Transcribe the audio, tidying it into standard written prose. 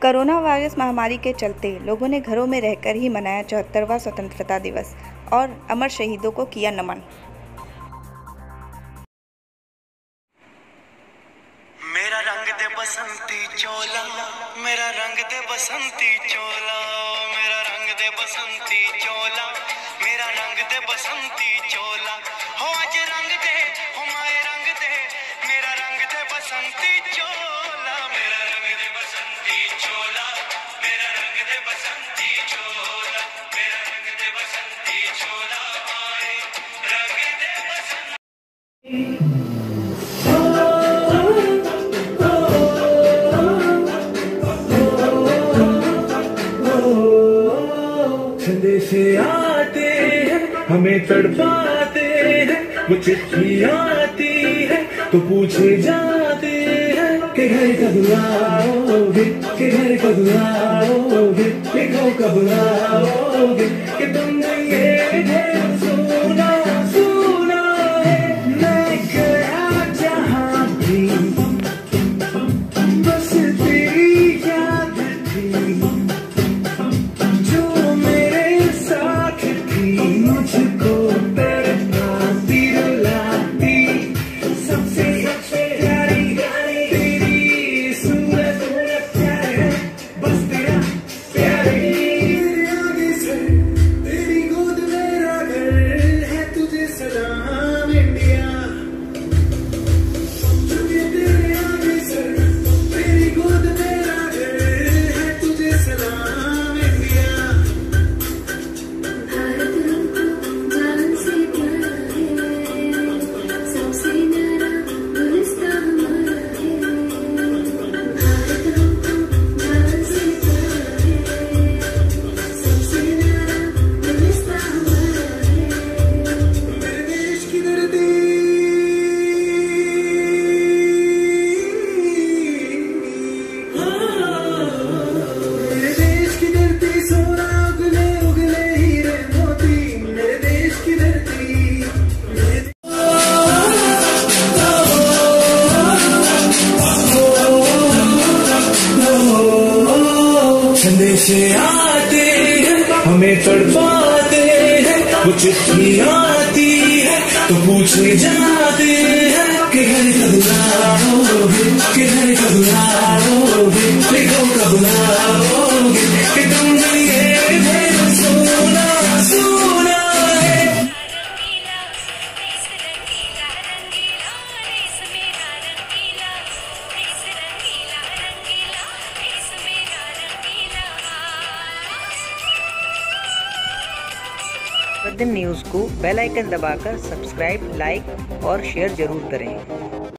Corona virus महामारी के चलते लोगों ने घरों में रहकर ही मनाया 74वां स्वतंत्रता दिवस और अमर शहीदों को किया नमन। मेरा रंग दे बसंती चोला, मेरा रंग दे बसंती चोला, मेरा रंग दे बसंती चोला, मेरा रंग दे बसंती चोला। हो आज रंग दे, हो माए रंग दे, मेरा रंग दे बसंती चोला, मेरा रंग दे बसंती चोला, मेरा रंग दे बसंती चोला, मेरा रंग दे बसंती चोला, माए रंग दे बसंती। संदेशे आते हैं हमें तड़पाते हैं, वो चिट्ठी आती है तो पूछे जाते हैं कि घर कब आओगे, कि घर कब आओगे, कि घर कब आओगे, कि तुमने ये सुना सुना है। मैं गया जहाँ भी बस तेरी याद थी, मुझको तड़पाती रुलाती, सबसे प्यारी तेरी सूरत प्यार है, बस तेरा प्यार ही आगे से। तेरी गोद मेरा घर है, तुझे सलाम इंडिया, तेरे आगे से। तेरी गोद मेरा घर है, तुझे सलाम इंडिया। संदेशे आते हैं हमें तड़पाते हैं, वो चिट्ठी आती है तो पूछे जाते हैं कि घर कब आओगे, कि घर कब आओगे, लिखो कब आओगे, कि तुमने ये सुना सुना है। प्रतिदिन न्यूज़ को बेल आइकन दबाकर सब्सक्राइब, लाइक और शेयर जरूर करें।